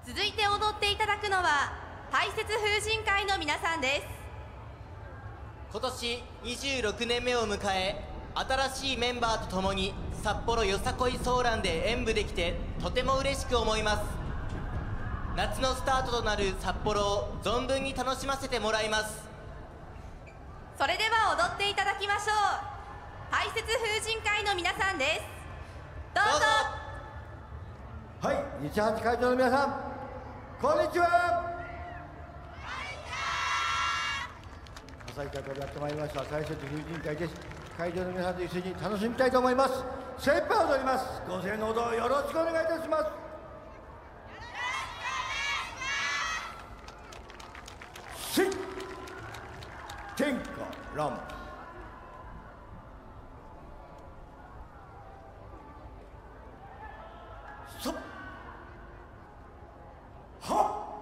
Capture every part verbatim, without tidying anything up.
続いて踊っていただくのは大雪風神会の皆さんです。 今年にじゅうろくねんめを迎え、新しいメンバーと共に札幌よさこいソーランで演舞できてとても嬉しく思います。夏のスタートとなる札幌を存分に楽しませてもらいます。 それでは踊っていただきましょう。大雪風神会の皆さんです。どうぞ。 はい、西八会場の皆さん、こんにちは。旭川からやってまいりました大雪風神会です。会場の皆さんと一緒に楽しみたいと思います。精一杯踊ります。ご声援のほどよろしくお願いいたします。シン天下乱舞そっはっ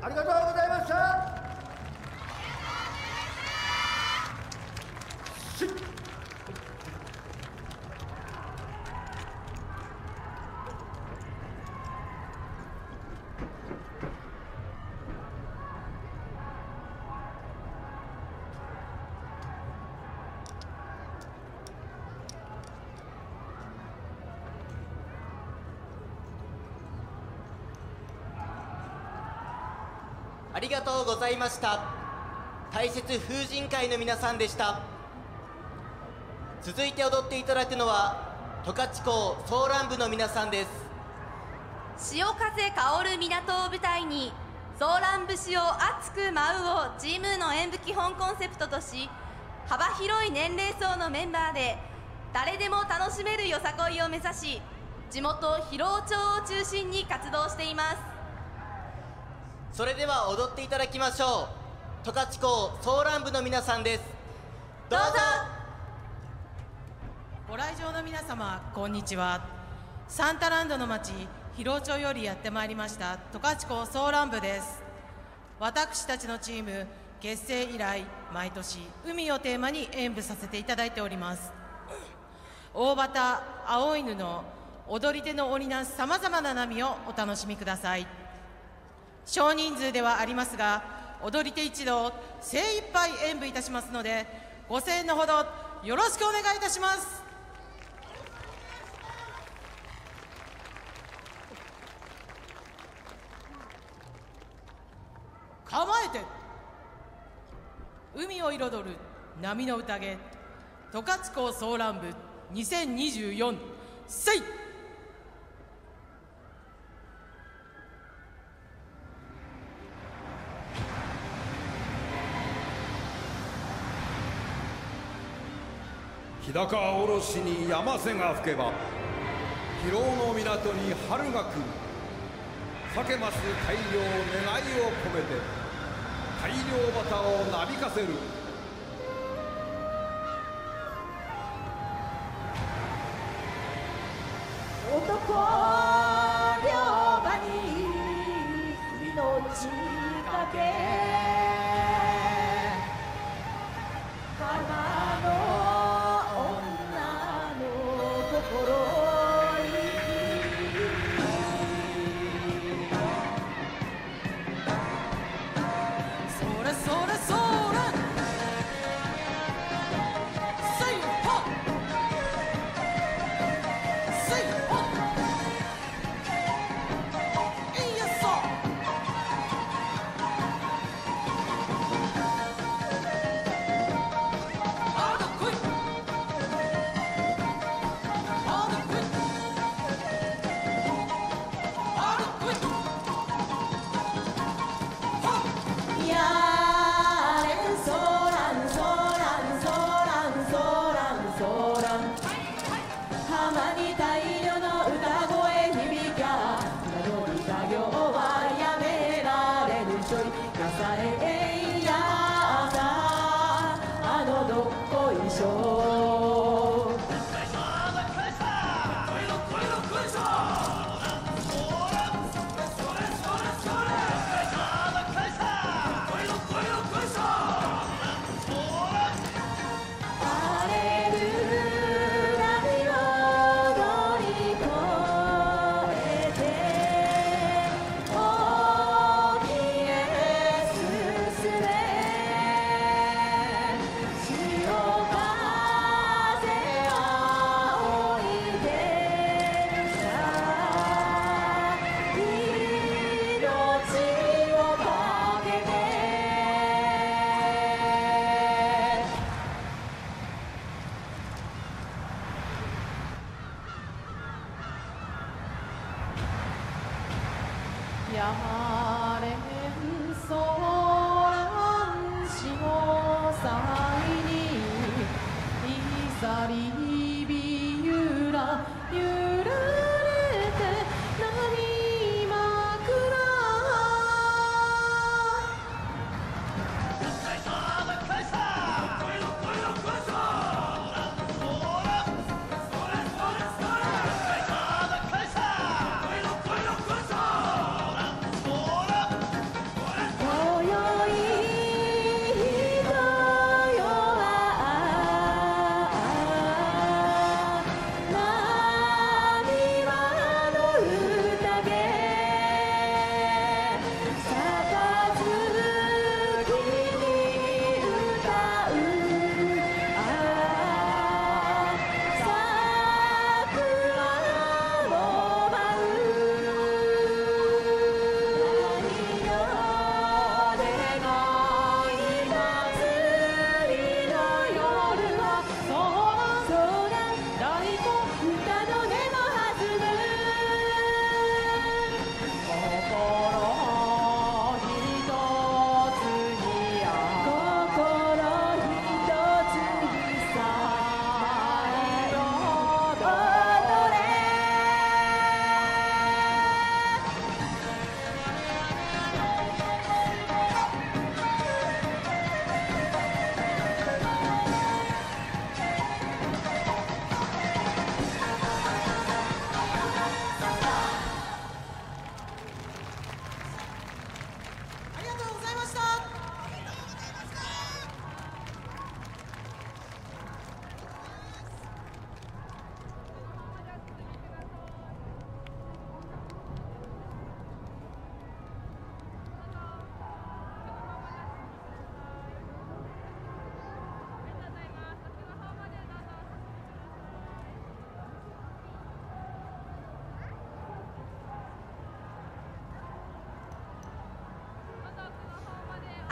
ありがとうございました。 ありがとうございました。大切風神会の皆さんでした。続いて踊っていただくのは十勝港ソーラン部の皆さんです。 潮風香る港を舞台にソーラン節を熱く舞うをチームの演舞基本コンセプトとし、幅広い年齢層のメンバーで誰でも楽しめるよさこいを目指し、地元広尾町を中心に活動しています。 それでは踊っていただきましょう。十勝港ソーラン部の皆さんです。どうぞ。 ご来場の皆様、こんにちは。サンタランドの町広尾町よりやってまいりました十勝港ソーラン部です。私たちのチーム結成以来、毎年海をテーマに演舞させていただいております。大旗青犬の踊り手の織りなすさまざまな波をお楽しみください。少人数ではありますが、踊り手一同精一杯演舞いたしますので、ご声援のほどよろしくお願いいたします。構えて、海を彩る波の宴、十勝港ソーラン部にせんにじゅうよん、せい。 日高おろしに山瀬が吹けば、広尾の港に春が来る。酒ます大漁願いを込めて、大漁旗をなびかせる。 男漁場に命かけ、花の女の心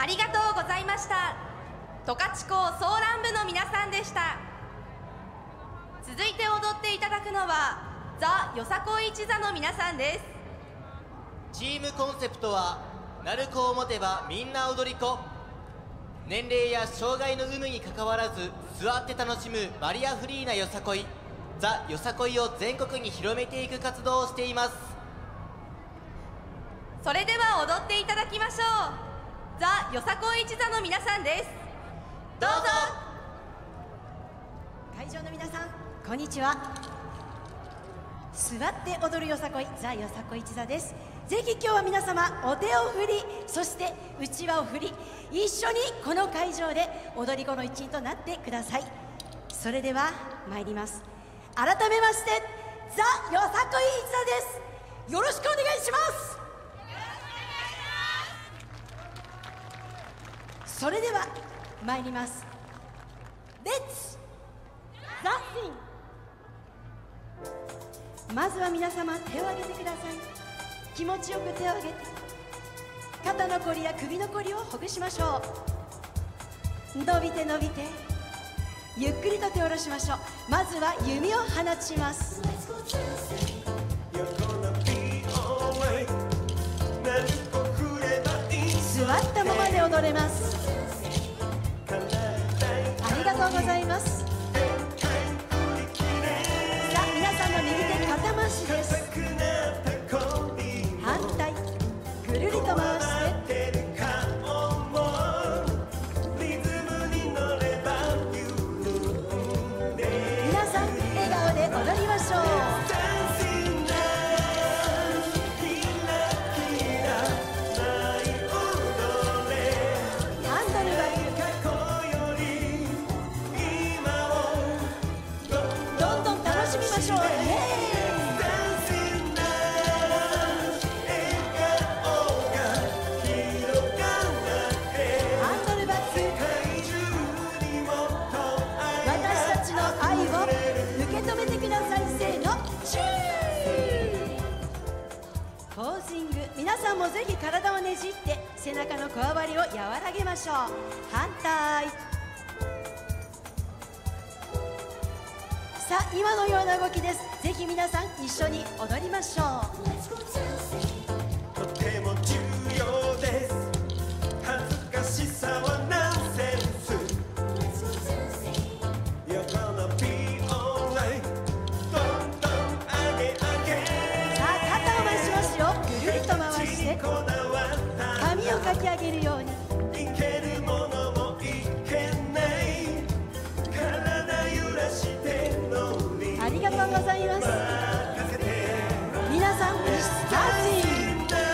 ありがとうございました。十勝校ソーラン部の皆さんでした。続いて踊っていただくのはザ・よさこい一座の皆さんです。 チームコンセプトは鳴子を持てばみんな踊り子。年齢や障害の有無にかかわらず座って楽しむバリアフリーなよさこい、ザ・よさこいを全国に広めていく活動をしています。 それでは踊っていただきましょう。ザ・よさこい一座の皆さんです。どうぞ。 会場の皆さん、こんにちは。座って踊るよさこい、ザ・よさこい一座です。ぜひ今日は皆様お手を振り、そしてうちわを振り、一緒にこの会場で踊り子の一員となってください。それでは参ります。改めましてザ・よさこい一座です。よろしくお願いします。それでは参ります。レッツダンシング。まずは皆様手を挙げてください。気持ちよく手を挙げて、肩のこりや首のこりをほぐしましょう。伸びて伸びて、ゆっくりと手を下ろしましょう。まずは弓を放ちます。座ったままで踊れます。ありがとうございます。さあ、皆さんの右手肩回しです。反対、ぐるりと回して皆さん笑顔で踊りましょう。ハンドルバック、どんどん楽しみましょう。イエーイ。ポージング、皆さんもぜひ体をねじって背中のこわばりを和らげましょう。反対。さあ、今のような動きです。ぜひ皆さん一緒に踊りましょう。 とても重要です。恥ずかしさはナンセンス。You're gonna be alright。どんどん上げ上げ。 さあ、肩を回しますよ。ぐるりと回して髪をかき上げるように。 いけるものもいけない。体揺らして乗り。 ありがとうございます。皆さん、スターティング。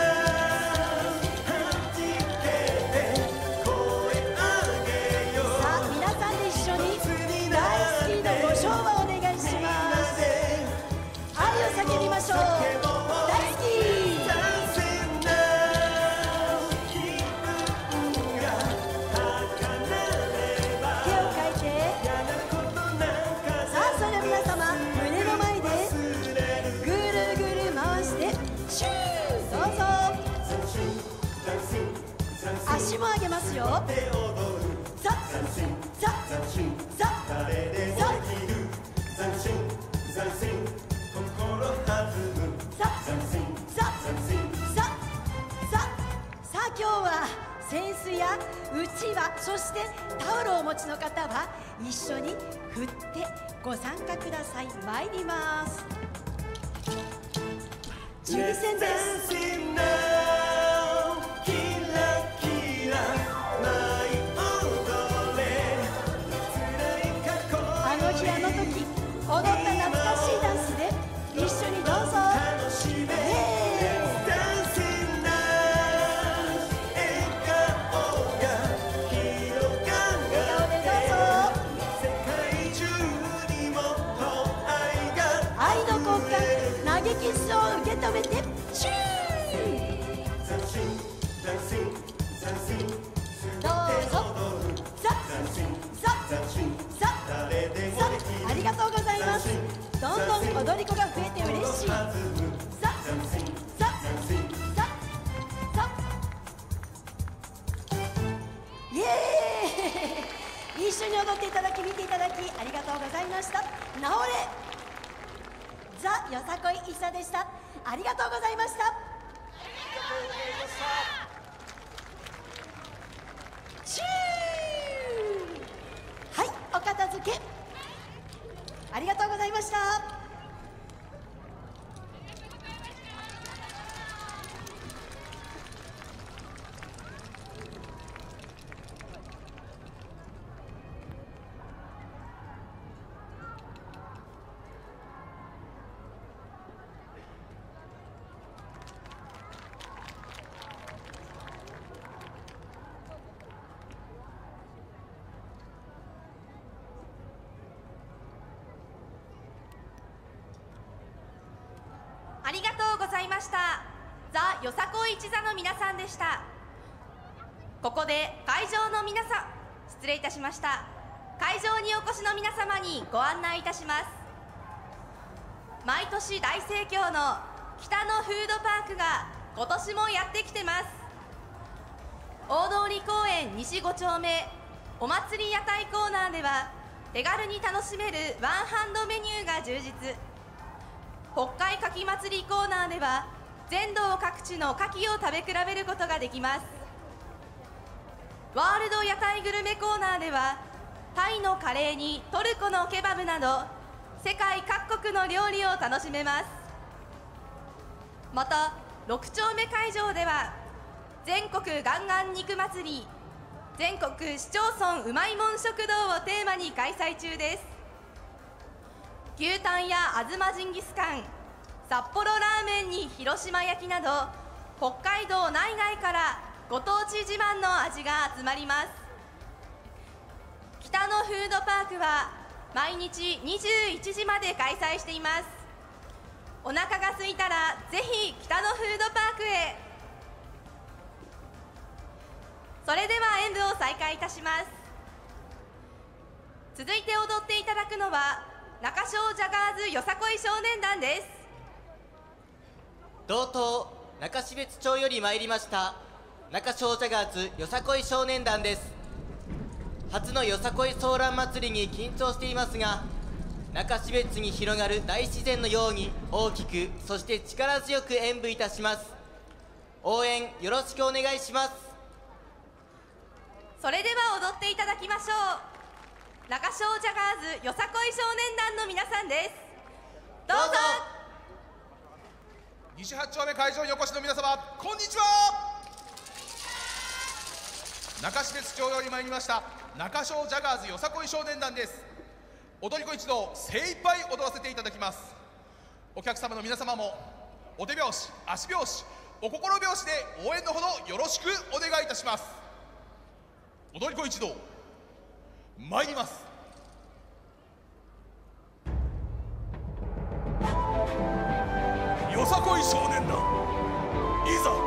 足も上げますよ。さっさっさっささあ、今日は扇子やうちわ、そしてタオルをお持ちの方は一緒に振ってご参加ください。参ります。チリ戦です。あの日あの時踊った懐かしいダンスで一緒にどうぞ。愛の交換、投げキッスを受け止めてチュー。 エーイ一緒に踊っていただき見ていただきありがとうございました。なおれザ・よさこい一茶でした。ありがとうございました。チューはい、お片付けありがとうございました。 ありがとうございました。ザ・よさこい一座の皆さんでした。ここで会場の皆さん、失礼いたしました。会場にお越しの皆様にご案内いたします。毎年大盛況の北のフードパークが今年もやってきてます。大通公園西ご丁目お祭り屋台コーナーでは手軽に楽しめるワンハンドメニューが充実。北海かき祭りコーナーでは全道各地の牡蠣を食べ比べることができます。ワールド屋台グルメコーナーではタイのカレーにトルコのケバブなど世界各国の料理を楽しめます。またろく丁目会場では全国ガンガン肉祭り全国市町村うまいもん食堂をテーマに開催中です。牛タンやあずまジンギスカン、札幌ラーメンに広島焼きなど北海道内外からご当地自慢の味が集まります。北のフードパークは毎日にじゅういちじまで開催しています。お腹が空いたらぜひ北のフードパークへ。それでは演舞を再開いたします。続いて踊っていただくのは中小ジャガーズよさこい少年団です。 同島中標津町より参りました中小ジャガーズよさこい少年団です。初のよさこいソーラン祭りに緊張していますが、中標津に広がる大自然のように大きくそして力強く演舞いたします。応援よろしくお願いします。 それでは踊っていただきましょう。中小ジャガーズよさこい少年団の皆さんです。どうぞ。 西八丁目会場にお越しの皆様、こんにちは。中標津町より参りました中小ジャガーズよさこい少年団です。踊り子一同精一杯踊らせていただきます。お客様の皆様もお手拍子、足拍子、お心拍子で応援のほどよろしくお願いいたします。踊り子一同参ります。よさこい少年団いざ。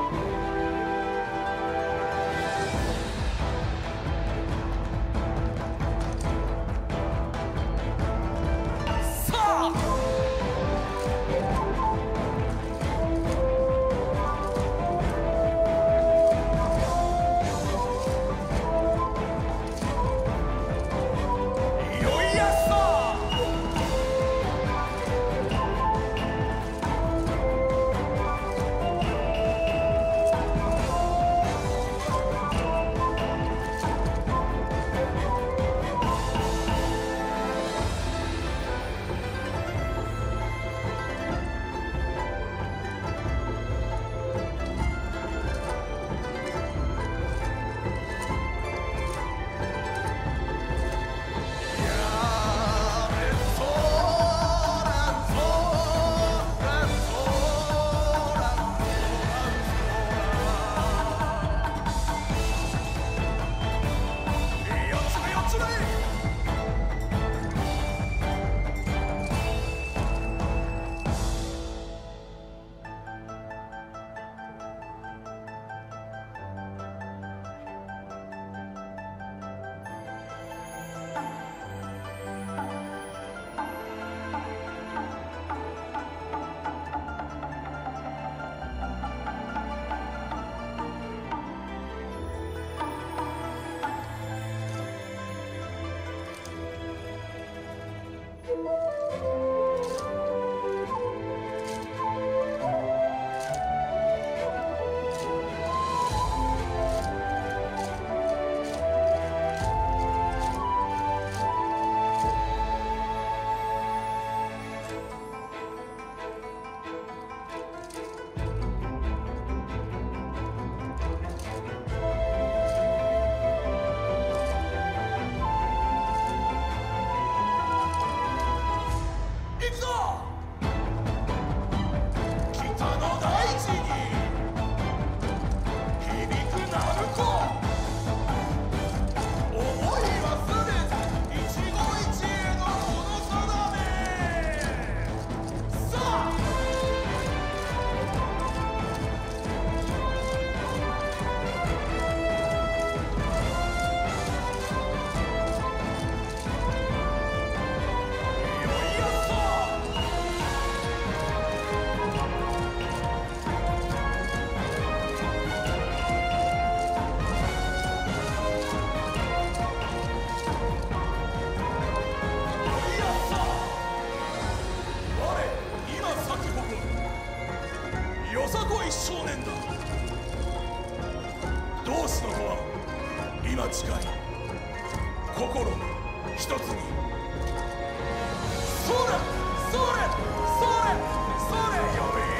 今近い心一つにそれそれそれそれよい